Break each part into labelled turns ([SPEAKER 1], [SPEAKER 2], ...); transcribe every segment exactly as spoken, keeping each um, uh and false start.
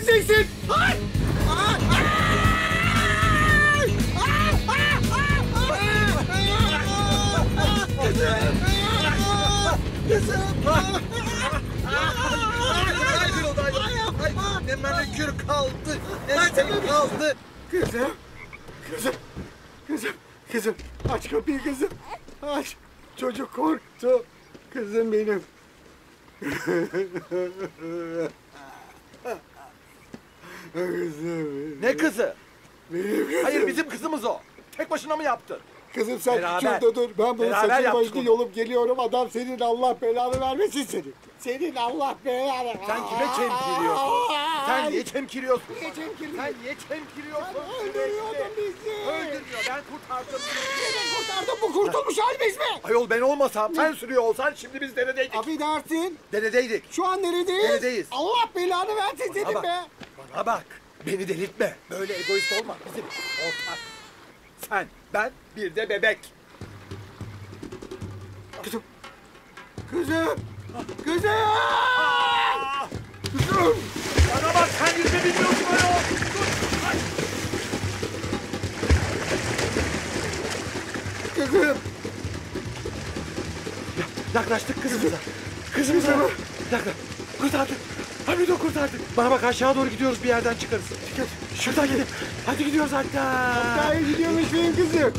[SPEAKER 1] temizleyeceksin. Ay!
[SPEAKER 2] Ne manikür kaldı, ne şey kaldı.
[SPEAKER 1] Kızım, kızım, kızım, kızım. Aç kapıyı kızım. Aç. Çocuk korktu. Kızım benim. Kızım.
[SPEAKER 2] Ne kızı?
[SPEAKER 1] Benim kızım.
[SPEAKER 2] Hayır, bizim kızımız o. Tek başına mı yaptın?
[SPEAKER 1] Kızım sen
[SPEAKER 2] Beraber.
[SPEAKER 1] şurada dur. Ben bunu
[SPEAKER 2] Beraber
[SPEAKER 1] saçını
[SPEAKER 2] yaptık
[SPEAKER 1] başını
[SPEAKER 2] onu.
[SPEAKER 1] yolup geliyorum. Adam senin Allah belanı vermesin seni. Senin Allah belanı.
[SPEAKER 2] Sen kime çemkiriyorsun? Sen niye çemkiriyorsun?
[SPEAKER 1] Niye çemkiriyorsun?
[SPEAKER 2] Sen niye çemkiriyorsun?
[SPEAKER 1] Sen öldürüyordun bizi.
[SPEAKER 2] Öldürmüyor, ben kurtardım.
[SPEAKER 1] Seni kurtardım, bu kurtulmuş halimiz mi?
[SPEAKER 2] Ayol ben olmasam, sen sürüyor olsan şimdi biz deredeydik.
[SPEAKER 1] Affedersin.
[SPEAKER 2] Deredeydik.
[SPEAKER 1] Şu an neredeyiz?
[SPEAKER 2] Neredeyiz?
[SPEAKER 1] Allah belanı versin senin
[SPEAKER 2] bak.
[SPEAKER 1] be.
[SPEAKER 2] Bana bak, beni delirtme. Böyle egoist olma, bizim ortak. Sen, ben, bir de bebek.
[SPEAKER 1] Kızım. Kızım. Kızım.
[SPEAKER 2] Aa!
[SPEAKER 1] Kızım.
[SPEAKER 2] Bana bak, sen yüzme bilmiyorsun ayol. Dur, ay.
[SPEAKER 1] Kızım.
[SPEAKER 2] Yaklaştık kızımıza. Kızımıza. Yaklaş. Kurtardık. Hamido kurtardık. Bana bak, aşağı doğru gidiyoruz, bir yerden çıkarız. Şuradan gidelim. Hadi gidiyoruz hatta.
[SPEAKER 1] Hatta gidiyormuş benim kızım.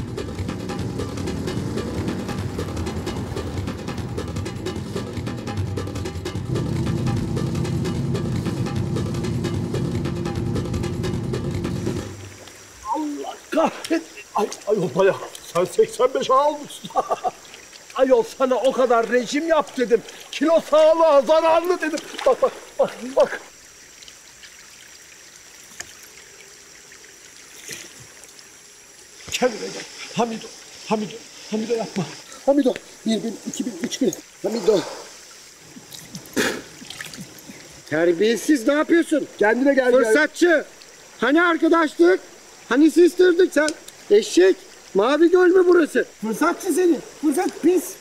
[SPEAKER 3] Kahret! Ay, ayol bayağı sen seksen beş almışsın. Ayol sana o kadar rejim yap dedim. Kilo sağlığa zararlı dedim. Bak bak bak bak. Kendine gel. Hamido, Hamido, Hamido yapma.
[SPEAKER 1] Hamido. Bir bin, iki bin, üç bin. Hamido. Terbiyesiz, ne yapıyorsun?
[SPEAKER 3] Kendine gel.
[SPEAKER 1] Fırsatçı. Hani arkadaşlık? Hani sister'dık sen? Eşek. Mavi göl mü burası? Fırsatçı seni. Fırsat pis.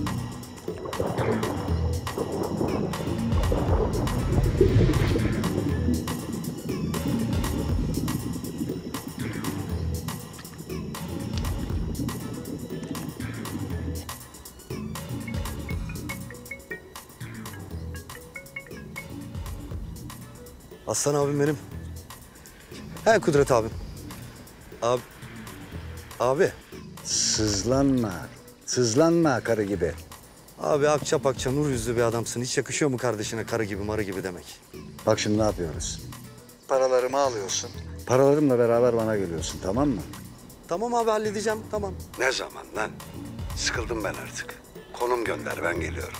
[SPEAKER 4] Aslan abim benim. He Kudret abim. Abi. Abi.
[SPEAKER 5] Sızlanma. Sızlanma karı gibi.
[SPEAKER 4] Abi akça pakça nur yüzlü bir adamsın. Hiç yakışıyor mu kardeşine karı gibi marı gibi demek?
[SPEAKER 5] Bak şimdi ne yapıyoruz? Paralarımı alıyorsun. Paralarımla beraber bana geliyorsun, tamam mı?
[SPEAKER 4] Tamam abi, halledeceğim, tamam.
[SPEAKER 5] Ne zaman lan? Sıkıldım ben artık. Konum gönder, ben geliyorum.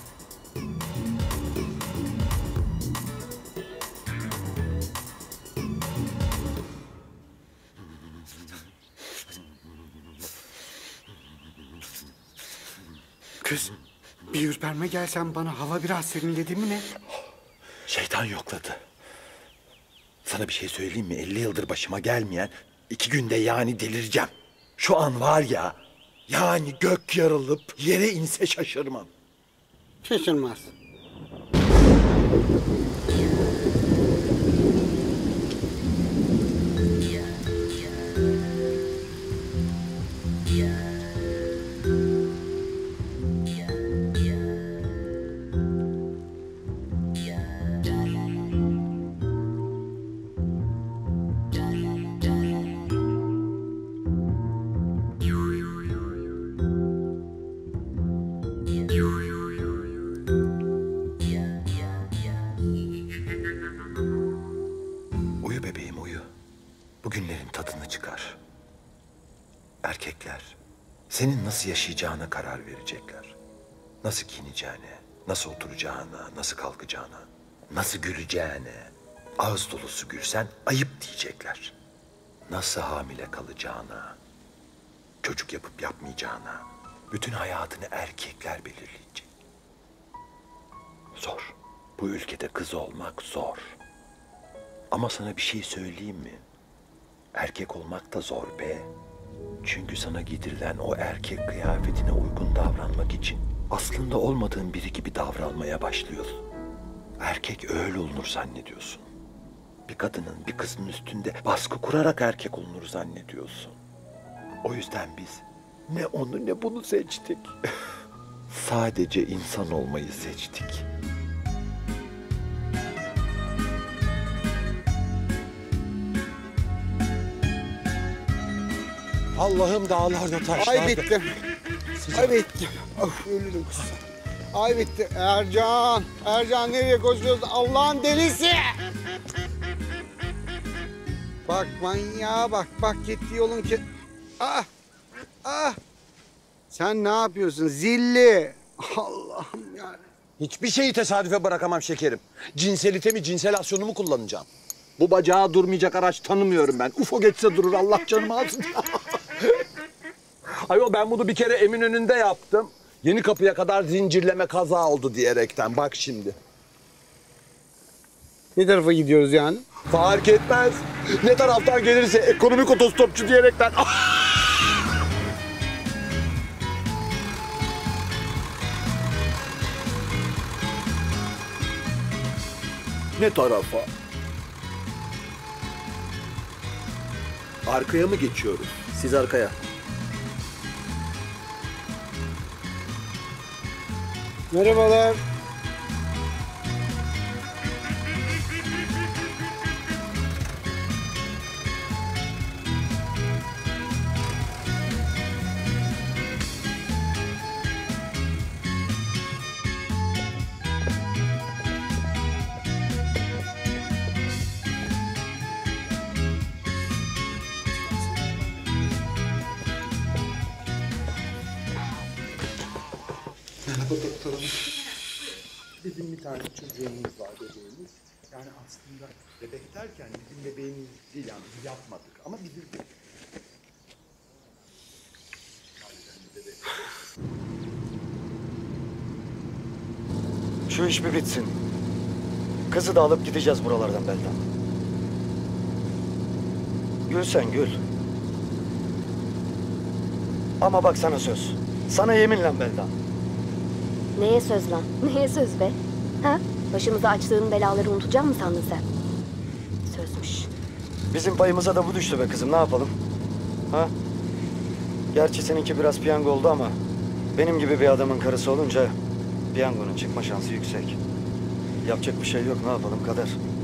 [SPEAKER 1] Kız, bir ürperme gelsen bana, hava biraz serinledi mi ne?
[SPEAKER 6] Şeytan yokladı. Sana bir şey söyleyeyim mi? elli yıldır başıma gelmeyen, iki günde yani delireceğim. Şu an var ya, yani gök yarılıp yere inse şaşırmam.
[SPEAKER 1] Şaşırmaz.
[SPEAKER 6] Uyu bebeğim uyu. Bugünlerin tadını çıkar. Erkekler senin nasıl yaşayacağına karar verecekler. Nasıl giyineceğine, nasıl oturacağına, nasıl kalkacağına, nasıl güleceğine. Ağız dolusu gülsen ayıp diyecekler. Nasıl hamile kalacağına, çocuk yapıp yapmayacağına, bütün hayatını erkekler belirleyecek. Zor. Bu ülkede kız olmak zor. Ama sana bir şey söyleyeyim mi? Erkek olmak da zor be. Çünkü sana giydirilen o erkek kıyafetine uygun davranmak için aslında olmadığın biri gibi davranmaya başlıyorsun. Erkek öyle olunur zannediyorsun. Bir kadının bir kızın üstünde baskı kurarak erkek olunur zannediyorsun. O yüzden biz ne onu ne bunu seçtik. Sadece insan olmayı seçtik.
[SPEAKER 2] Allah'ım dağlarda taşlarda.
[SPEAKER 1] Ay bittim. Ay bittim. Of ölürüm kızım. Ay bitti. Ercan. Ercan nereye koşuyorsun? Allah'ın delisi. Bak manyağa bak. Bak gitti yolun ki. Ah. Ah. Sen ne yapıyorsun? Zilli. Allah'ım ya.
[SPEAKER 3] Hiçbir şeyi tesadüfe bırakamam şekerim. Cinselitemi, cinselasyonumu kullanacağım. Bu bacağı durmayacak araç tanımıyorum ben. U F O geçse durur, Allah canımı alsın. Ayol ben bunu bir kere Eminönü'nde yaptım. Yeni Kapı'ya kadar zincirleme kaza oldu diyerekten. Bak şimdi.
[SPEAKER 1] Ne tarafa gidiyoruz yani?
[SPEAKER 3] Fark etmez. Ne taraftan gelirse ekonomik otostopçu diyerekten.
[SPEAKER 6] Ne tarafa? Arkaya mı geçiyoruz?
[SPEAKER 4] Siz arkaya.
[SPEAKER 1] Merhabalar.
[SPEAKER 2] Bizim bir tane çocuğumuz var, bebeğimiz. Yani aslında bebek derken bizim bebeğimiz değil yani biz yapmadık ama bizim
[SPEAKER 4] Şu iş bir bitsin. Kızı da alıp gideceğiz buralardan Beldan. Gül sen gül. Ama bak sana söz. Sana yeminle Beldan.
[SPEAKER 7] Neye söz lan? Neye söz be? Ha? Başımıza açtığın belaları unutacak mı sandın sen? Sözmüş.
[SPEAKER 4] Bizim payımıza da bu düştü be kızım. Ne yapalım? Ha? Gerçi seninki biraz piyango oldu ama benim gibi bir adamın karısı olunca piyangonun çıkma şansı yüksek. Yapacak bir şey yok. Ne yapalım kader.